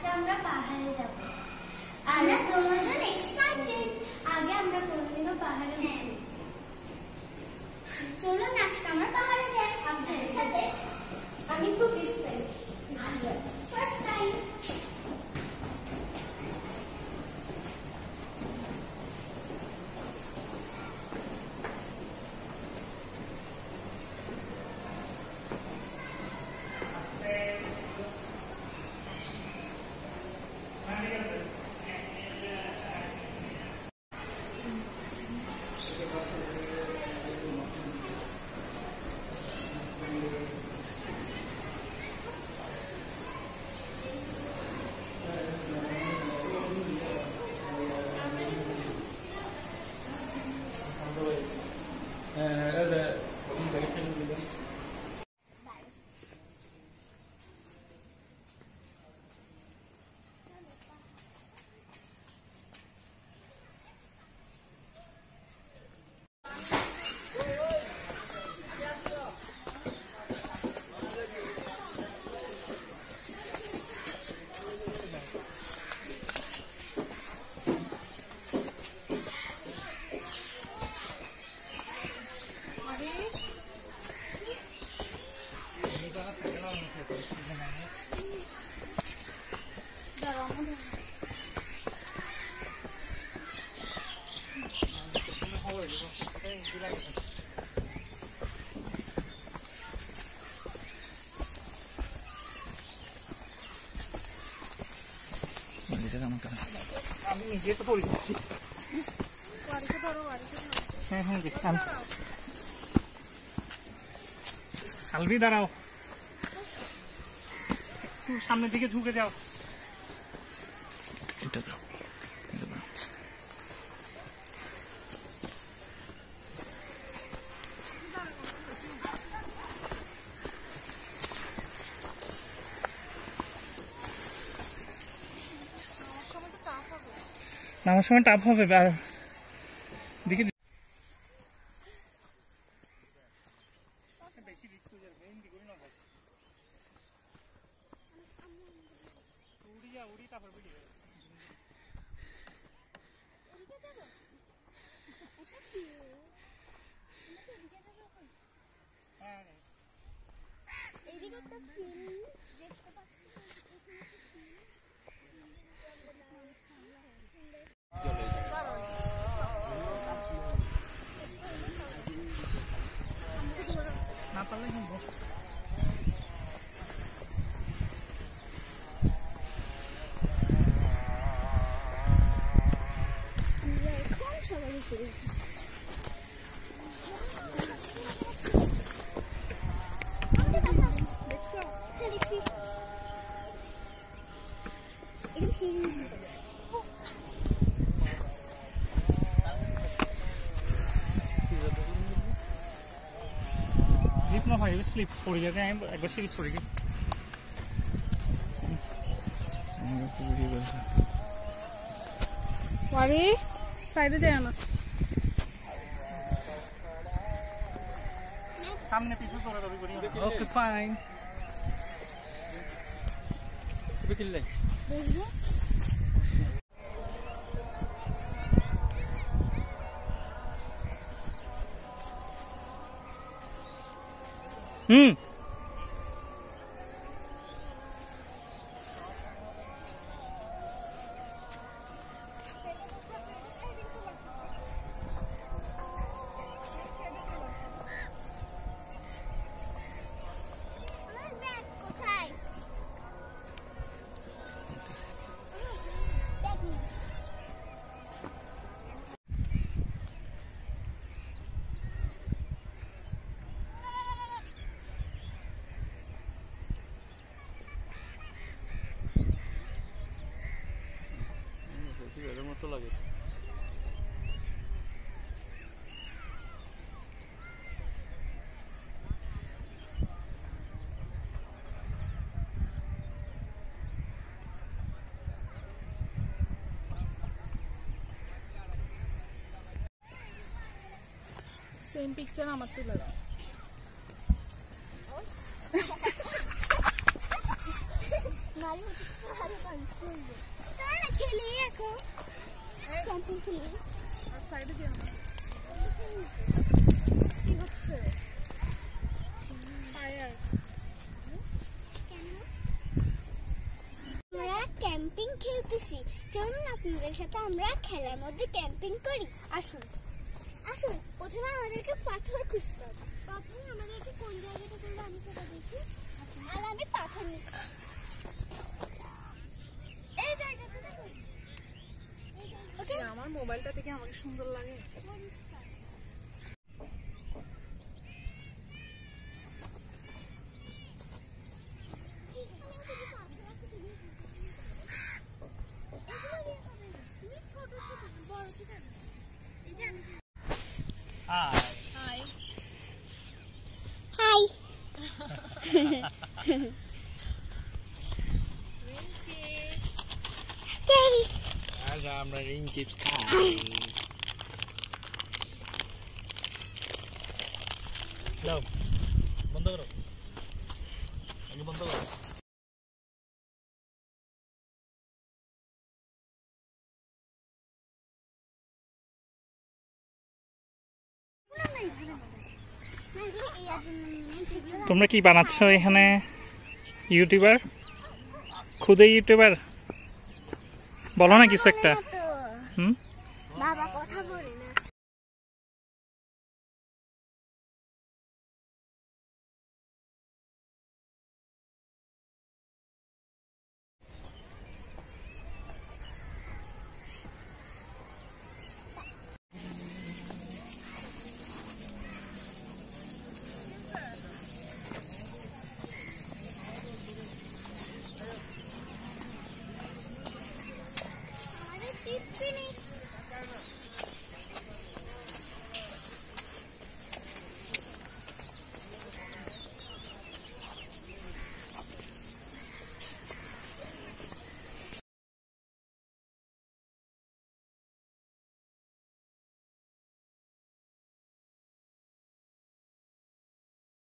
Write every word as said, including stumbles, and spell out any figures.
আজকে আমরা পাহাড়ে যাব। আমরা দুজন এক্সাইটেড। আগে আমরা কোনোদিনও পাহাড়ে যাইনি। চলুন আজকে আমরা পাহাড়ে যাই আপনাদের সাথে। আমি খুব এক্সাইটেড। First time. আমি নিজে তো পড়ে যাচ্ছি। হ্যাঁ হ্যাঁ দেখতাম। আলবি দাঁড়াও, সামনের দিকে ঝুঁকে যাও। নামার সময় টাফ হবে। আর দিকে বেশি রিস্ক হয়ে যাবে। হিন্দি করি না বস, উড়িয়া উড়ি তারপর ভিডিও। হ্যাঁ এইদিকে একটা ফিল্ম দেখতে পাচ্ছি। না পারলে বস। স্লিপ না হয়, স্লিপ পড়ে যাবে। আমি একবার স্লিপ পড়ে গেছি। ওয়ারি সাইডে যায় না, সামনে পিছু চলে যাবে করি। Okay fine. তুমি কিনলে বুঝবো। হুম মতো লাগে। সেম পিকচার আমার তুলে দাও। না ভালো হতো, ভালো কন্ট্রোল। তারা না খেলে এখন ক্যাম্পিং খেলি। আর সাইডে যেও না। কি হচ্ছে? ফায়ার। আমরা ক্যাম্পিং খেলতেছি, চলুন আপনাদের সাথে আমরা খেলার মধ্যে ক্যাম্পিং করি। আসুন আসুন, প্রথমে আমাদেরকে পাথর খুঁজতে হবে। প্রথমে আমাদেরকে কোন জায়গাটা করলে আমি সেটা দেখি। আর আমি পাথর নিচ্ছি। এই জায়গাটা দেখো। ওকে, আমার মোবাইলটা থেকে আমাকে সুন্দর লাগে। হাই। হাই। আজ আমরা রিং চিপস খাই। দাও, বন্ধ করো, আগে বন্ধ করো। তোমরা কি বানাচ্ছ এখানে? ইউটিউবার, খুদে ইউটিউবার, বলো না কিছু একটা। হুম,